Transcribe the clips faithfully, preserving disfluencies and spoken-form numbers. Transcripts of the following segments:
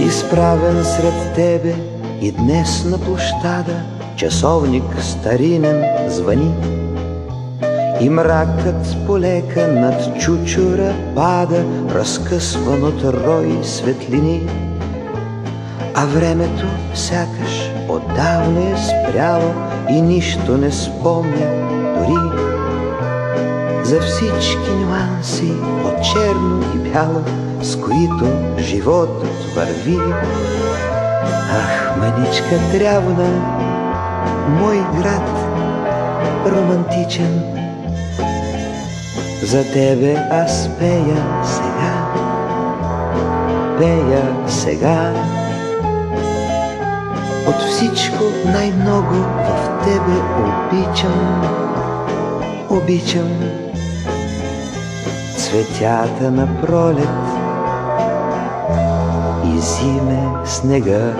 Изправен сред тебе и днес на площада часовник старинен звъни и мракът полека над чучура пада, разкъсван от рой светлини. А времето сякаш отдавна е спряло и нищо не спомня дори за всички нюанси от черно и бяло, с които животът върви. Ах, мъничка трявна, мой град романтичен, за тебе аз пея сега, пея сега. От всичко най-много в тебе обичам, обичам цветята на пролет и зиме снега.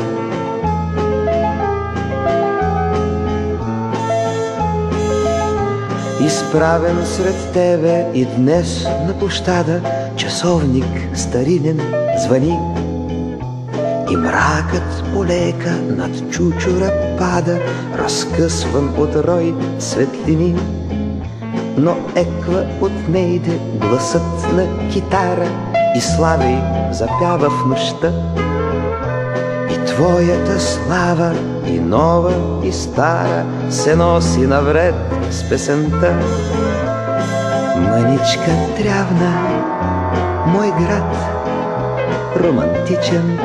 Изправен сред тебе и днес на площада часовник старинен звъни и мракът полека над чучура пада, разкъсван от рой светлини. Но еква от нейде гласът на китара и славей запява в нощта. И твоята слава, и нова, и стара, се носи навред с песента. Мъничка трявна, мой град романтичен,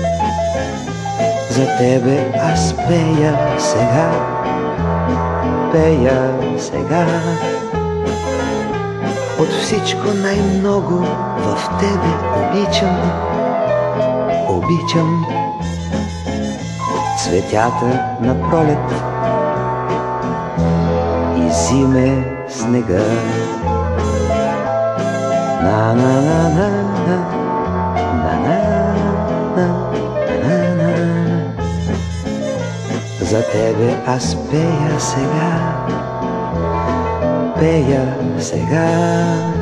за тебе аз пея сега, пея сега. От всичко най-много в тебе обичам, обичам цветята на пролет и зиме снега. На на на на на на на на на. За тебе аз пея сега, пея сега.